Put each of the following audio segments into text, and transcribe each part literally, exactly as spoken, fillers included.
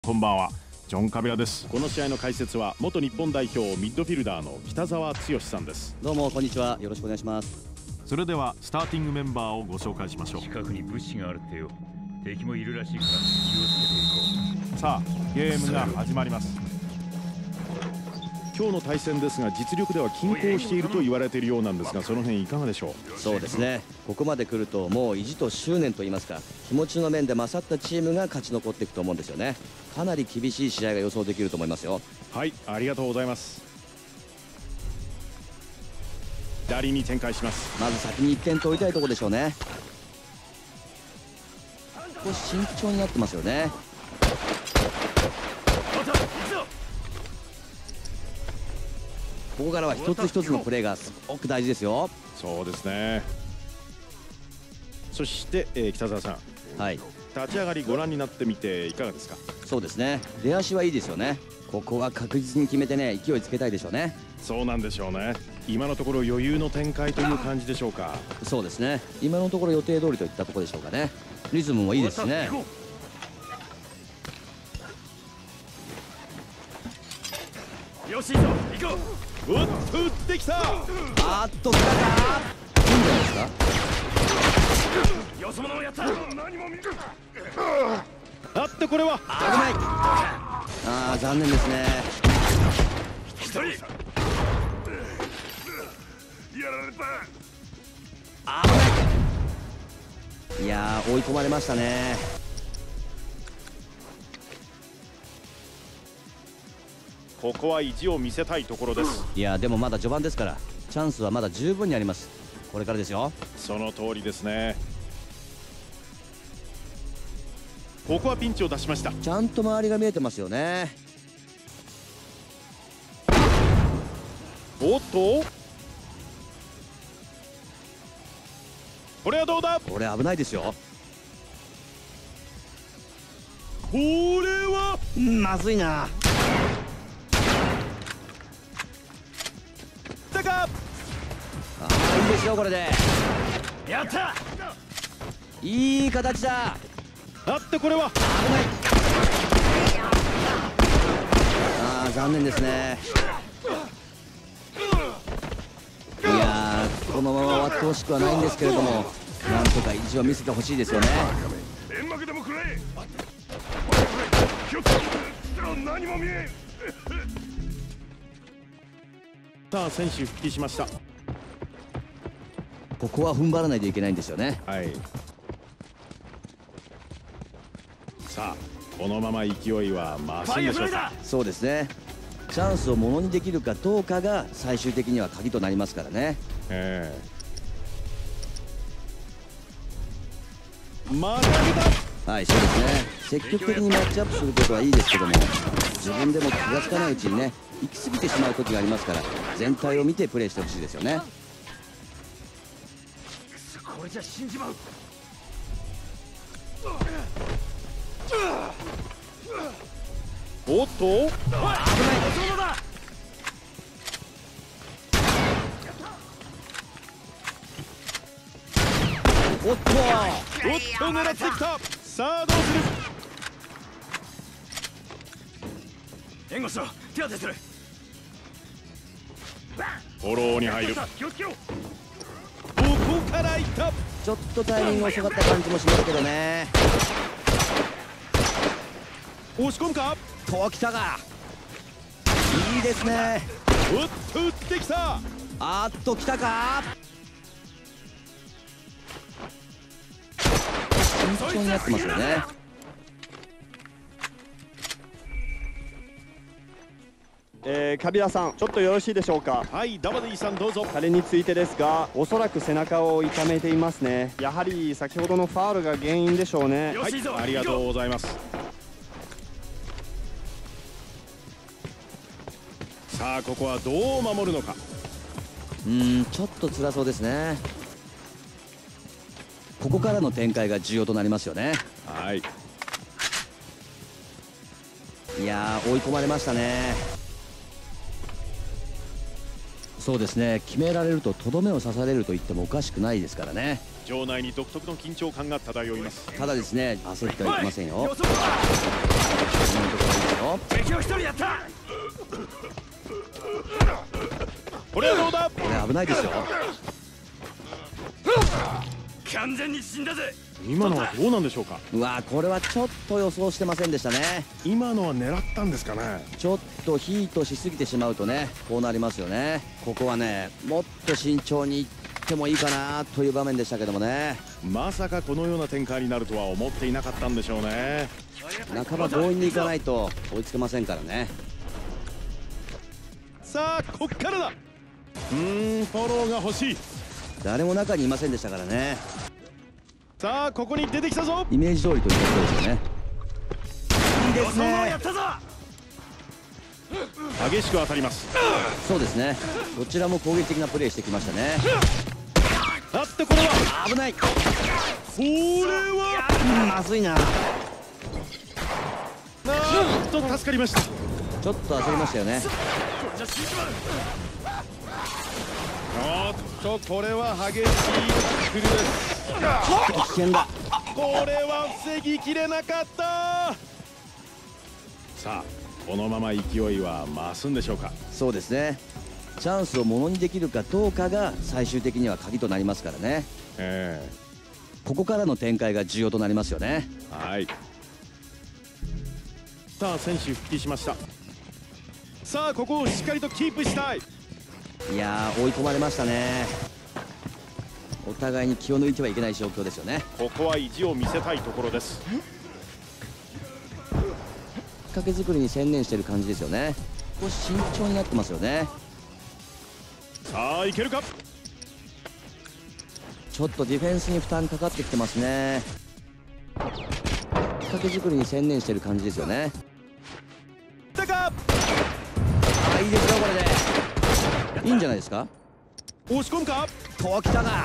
こんばんは、ジョン・カビラです。この試合の解説は元日本代表ミッドフィルダーの北澤剛さんです。 どうもこんにちは、よろしくお願いします。 それではスターティングメンバーをご紹介しましょう。 近くに物資があるってよ。敵もいるらしいから気をつけていこう。 さあ、ゲームが始まります。今日の対戦ですが、実力では均衡していると言われているようなんですが、その辺いかがでしょう。 そうですね、ここまで来るともう意地と執念といいますか、気持ちの面で勝ったチームが勝ち残っていくと思うんですよね。かなり厳しい試合が予想できると思いますよ。 はい、ありがとうございます。左に展開します。 まず先にいってん取りたいところでしょうね。少し慎重になってますよね。ここからは一つ一つのプレーがすごく大事ですよ。 そうですね。そして、えー、北澤さん、 はい、 立ち上がりご覧になってみていかがですか。 そうですね、出足はいいですよね。ここは確実に決めてね、勢いつけたいでしょうね。 そうなんでしょうね。今のところ余裕の展開という感じでしょうか。 そうですね、今のところ予定通りといったところでしょうかね。リズムもいいですね。 よし、行こう。 おっと打ってきた。 あーっと来たか。いいんじゃないですか。 よそ者をやった。何も見る。 あってこれは危ない。ああ残念ですね。 一人やられた。 危ない。いやー追い込まれましたね。 ここは意地を見せたいところです。 いやでもまだ序盤ですから、チャンスはまだ十分にあります。これからですよ。 その通りですね。ここはピンチを出しました。 ちゃんと周りが見えてますよね。 おっとこれはどうだ。 これ危ないですよ。 これはまずいな。 だか。 ああいいですよこれで。 やった。 いい形だ。 あってこれは危ない。ああ残念ですね。いやーこのまま終わってほしくはないんですけれども、なんとか意地を見せてほしいですよね。 煙幕でもくれ。気をつけて。何も見えん。 さあ選手復帰しました。 ここは踏ん張らないといけないんですよね。 はい。さあこのまま勢いは増すんでしょうか。 そうですね、チャンスをものにできるかどうかが最終的には鍵となりますからね。 ええまたはい、そうですね、積極的にマッチアップすることはいいですけども、自分でも気がつかないうちにね行き過ぎてしまう時がありますから、全体を見てプレーしてほしいですよね。 これじゃ死んじまう。 おっと危ない。 おっとおっと狙ってきた。さあどうする。 援護しろ。手当てする。 フォローに入る。 気をつけろ。 ここからいった。 ちょっとタイミング遅かった感じもしますけどね。 押し込むか。 ときたがいいですね。 おっと打ってきた。 あーっときたか。慎重になってますよね。 えー、カビラさん、ちょっとよろしいでしょうか。 はい、ダバディさんどうぞ。 彼についてですが、おそらく背中を痛めていますね。やはり先ほどのファウルが原因でしょうね。 はい、ありがとうございます。さあここはどう守るのか。 うーんちょっと辛そうですね。ここからの展開が重要となりますよね。 はい。 いやー追い込まれましたね。そうですね、決められるととどめを刺されると言ってもおかしくないですからね。 場内に独特の緊張感が漂います。 ただですね、焦ってはいけませんよ。 よそこ敵を一人やった。 これはどうだ。 これ危ないですよ。 完全に死んだぜ。 今のはどうなんでしょうか。 うわこれはちょっと予想してませんでしたね。 今のは狙ったんですかね。 ちょっとヒートしすぎてしまうとね、こうなりますよね。ここはね、もっと慎重にいってもいいかなという場面でしたけどもね。 まさかこのような展開になるとは思っていなかったんでしょうね。 半ば強引にいかないと追いつけませんからね。 さあこっからだ。うーんフォローが欲しい。 誰も中にいませんでしたからね。 さあここに出てきたぞ。 イメージ通りということですよね。いいですね。 激しく当たります。 そうですね、どちらも攻撃的なプレーしてきましたね。 あってこれは危ない。 これはまずいな。 なんと助かりました。 ちょっと焦りましたよね。 おっとこれは激しいタックルです。 危険だ。 これは防ぎきれなかった。さあこのまま勢いは増すんでしょうか。 そうですね、チャンスをものにできるかどうかが最終的には鍵となりますからね。 えここからの展開が重要となりますよね。 えはい。さあ選手復帰しました。さあここをしっかりとキープしたい。 いやー追い込まれましたね。お互いに気を抜いてはいけない状況ですよね。 ここは意地を見せたいところです。 きっかけ作りに専念している感じですよね。少し慎重になってますよね。 さあいけるか。 ちょっとディフェンスに負担かかってきてますね。きっかけ作りに専念している感じですよね。 だかあいいですよこれで。いいんじゃないですか。 押し込むか。 ときたが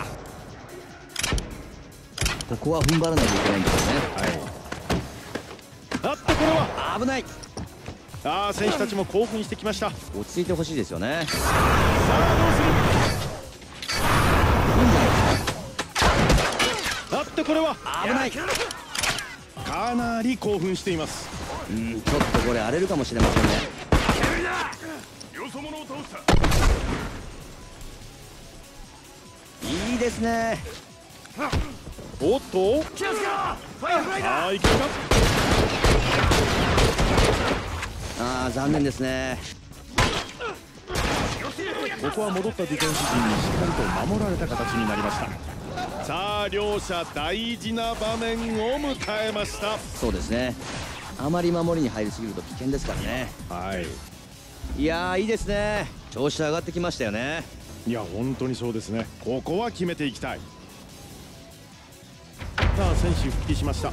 ここは踏ん張らないといけないんですよね。 あってこれは危ない。 ああ選手たちも興奮してきました。 落ち着いてほしいですよね。 さあいいんじゃないですか。 どうする。あってこれは危ない。 かなり興奮しています。 うんちょっとこれ荒れるかもしれませんね。 よそ者を倒した。 いいですね。 おっとさああいけるか。 ああ残念ですね。 ここは戻ったディフェンス陣にしっかりと守られた形になりました。さあ両者大事な場面を迎えました。 そうですね、あまり守りに入りすぎると危険ですからね。 はいいやーいいですね。調子上がってきましたよね。 いや本当にそうですね。ここは決めていきたい。さあ選手復帰しました。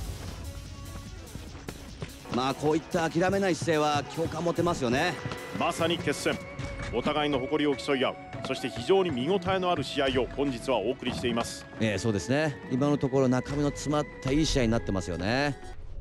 まあこういった諦めない姿勢は共感持てますよね。 まさに決戦。お互いの誇りを競い合う、そして非常に見応えのある試合を本日はお送りしています。 ええそうですね、今のところ中身の詰まったいい試合になってますよね。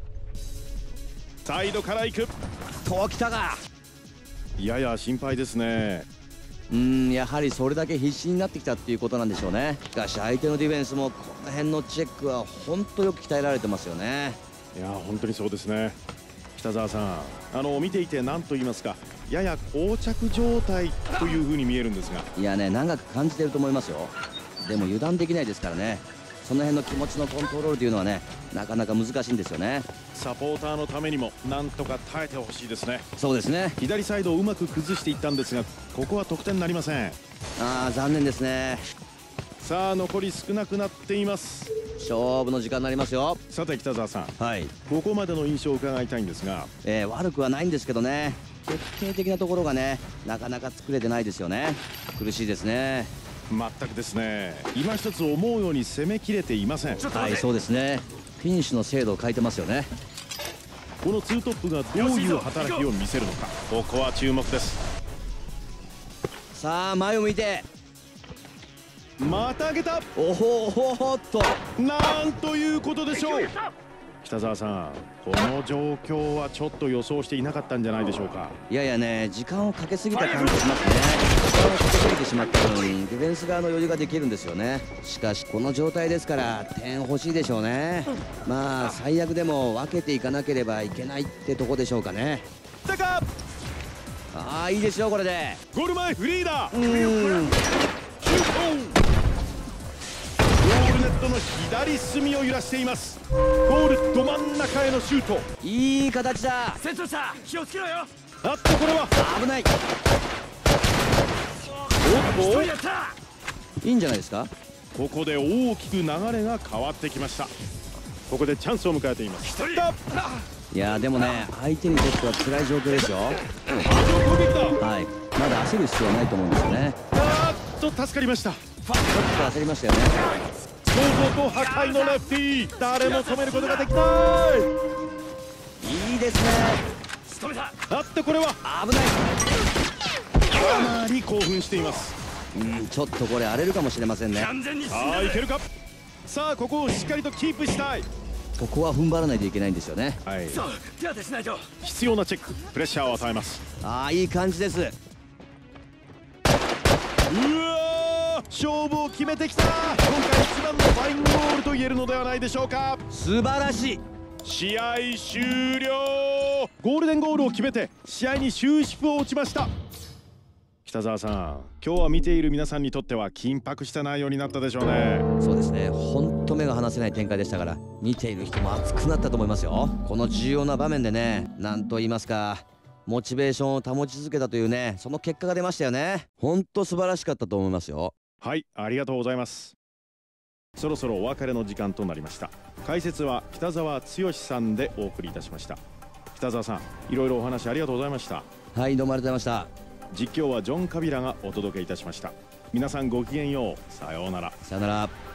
サイドから行くときたがやや心配ですね。 うーんやはりそれだけ必死になってきたっていうことなんでしょうね。しかし相手のディフェンスもこの辺のチェックは本当よく鍛えられてますよね。 いや本当にそうですね。北澤さん、あの見ていて何と言いますか、やや膠着状態という風に見えるんですが。 いやね長く感じてると思いますよ。でも油断できないですからね。その辺の気持ちのコントロールというのはねなかなか難しいんですよね。 サポーターのためにもなんとか耐えてほしいですね。 そうですね。 左サイドをうまく崩していったんですが、ここは得点になりません。 ああ残念ですね。 さあ残り少なくなっています。 勝負の時間になりますよ。 さて北澤さん、 はい、 ここまでの印象を伺いたいんですが。 えー、悪くはないんですけどね、決定的なところがねなかなか作れてないですよね。苦しいですね。 全くですね。今一つ思うように攻めきれていません。 はいそうですね、フィニッシュの精度を変えてますよね。 このツートップがどういう働きを見せるのか、ここは注目です。 さあ前を向いて、 また上げた。 おほおほほっと、 なんということでしょう。 北澤さん、この状況はちょっと予想していなかったんじゃないでしょうか。 いやいやね、時間をかけすぎた感じしますね。時間をかけすぎてしまった分、ディフェンス側の余裕ができるんですよね。しかしこの状態ですから点欲しいでしょうね。まあ最悪でも分けていかなければいけないってとこでしょうかね。 だかああ、いいですよこれで。 ゴール前フリーだ。 うーん、 シュート。ゴールネットの左隅を揺らしています。ゴールど真ん中へのシュート。 いい形だ。 戦闘者気をつけろよ。 あっとこれは危ない。 おっと、 やった。 いいんじゃないですか。 ここで大きく流れが変わってきました。ここでチャンスを迎えています。だいやでもね、相手にとっては辛い状況ですよ。 攻撃だ。 はい、まだ焦る必要はないと思うんですよね。 あーっと助かりました。 ちょっと焦りましたよね。 想像と破壊のレフティー、誰も止めることができない。 いいですね。 仕留めた。 あっとこれは危ない。 かなり興奮しています。 うん、ちょっとこれ荒れるかもしれませんね。 完全に死んさあだぜ。 いけるか。さあここをしっかりとキープしたい。 ここは踏ん張らないといけないんですよね。 はい、 そう、手当てしないと。 必要なチェック、プレッシャーを与えます。 ああ、いい感じです。 うわー、勝負を決めてきた。今回一番のファインゴールと言えるのではないでしょうか。 素晴らしい。 試合終了。ゴールデンゴールを決めて試合に終止符を打ちました。北澤さん、今日は見ている皆さんにとっては緊迫した内容になったでしょうね。 そうですね、本当目が離せない展開でしたから、見ている人も熱くなったと思いますよ。この重要な場面でね、なんと言いますか、モチベーションを保ち続けたというね、その結果が出ましたよね。本当素晴らしかったと思いますよ。 はい、ありがとうございます。そろそろお別れの時間となりました。解説は北澤剛さんでお送りいたしました。北澤さん、いろいろお話ありがとうございました。 はい、どうもありがとうございました。 実況はジョン・カビラがお届けいたしました。皆さんごきげんよう。さようなら。 さよなら。